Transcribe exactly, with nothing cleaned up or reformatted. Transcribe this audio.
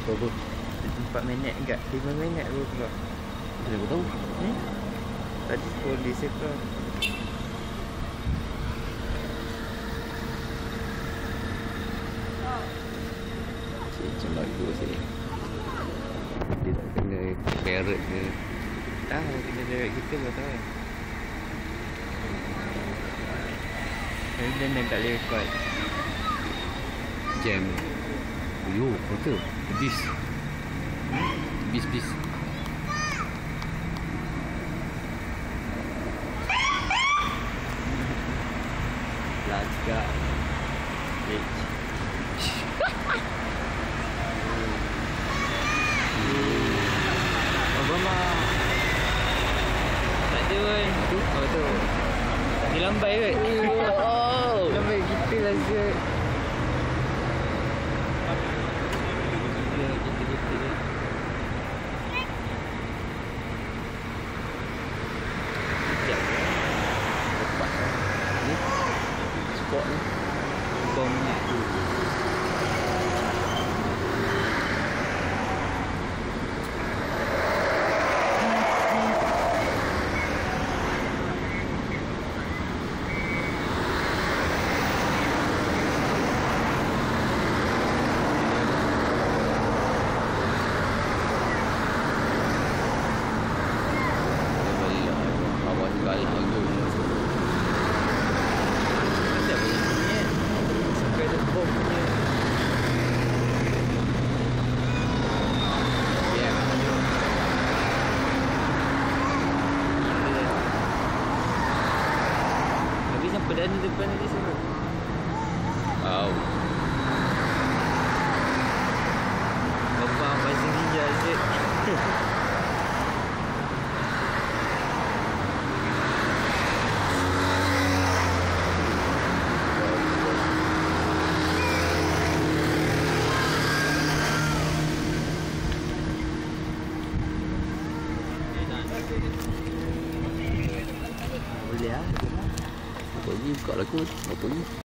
Berapa? empat minit enggak, lima minit baru keluar. Macam mana kau tahu? Hmm? Tadi polis saya keluar. Cik, macam lagu sini. Dia tak kena parrot ke? Tahu kita direct kita pun tahu. Tapi dia dah tak boleh record. Jam. Yo, betul. Bis. Bis, bis. Last got bitch. Obama. Tak ada pun. Oh tu. Dia lambai kot. Oh. Lambai kita lah siap. Kita kita kita. Sekejap. Lepas ni. Spot ni. Bom ni tu. Perdana depan tadi siapa? Wow. Bapak masih ninja asyik. Boleh lah. Apa ni buka lagu? Apa ni?